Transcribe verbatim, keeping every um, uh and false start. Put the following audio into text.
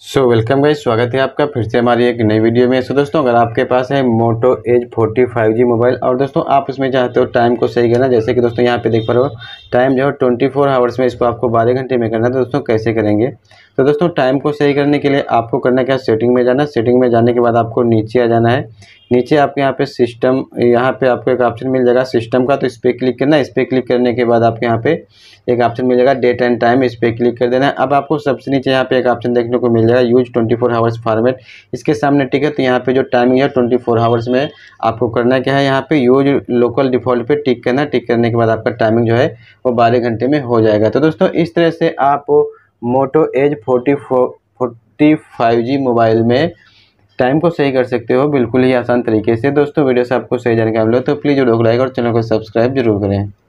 So welcome guys, स्वागत है आपका फिर से हमारी एक नई वीडियो में। सो दोस्तों, अगर आपके पास है Moto Edge forty five G mobile और दोस्तों आप इसमें चाहते हो टाइम को सही करना, जैसे कि दोस्तों यहाँ पे देख पा रहे हो टाइम जो है ट्वेंटी फोर आवर्स में इसको आपको बारह घंटे में करना है। तो दोस्तों कैसे करेंगे? तो दोस्तों टाइम को सही करने के लिए आपको करना क्या, सेटिंग में जाना। सेटिंग में जाने के बाद आपको नीचे आ जाना है। नीचे आपके यहाँ पे सिस्टम, यहाँ पे आपको एक ऑप्शन मिल जाएगा सिस्टम का, तो इस पर क्लिक करना है। इस पर क्लिक करने के बाद आपके यहाँ पे एक ऑप्शन मिल जाएगा डेट एंड टाइम, इस पर क्लिक कर देना है। अब आपको सबसे नीचे यहाँ पे एक ऑप्शन देखने को मिल जाएगा use twenty four hours format, इसके सामने टिक है। तो यहाँ पे जो टाइमिंग है ट्वेंटी फोर आवर्स में आपको करना क्या है, यहाँ पे यूज लोकल डिफॉल्ट पे टिक करना। टिक करने के बाद आपका टाइमिंग जो है वो बारह घंटे में हो जाएगा। तो दोस्तों इस तरह से आप Moto Edge forty four forty five G mobile में टाइम को सही कर सकते हो, बिल्कुल ही आसान तरीके से। दोस्तों वीडियो से आपको सही जानकारी मिले तो प्लीज़ वीडियो को लाइक और चैनल को सब्सक्राइब जरूर करें।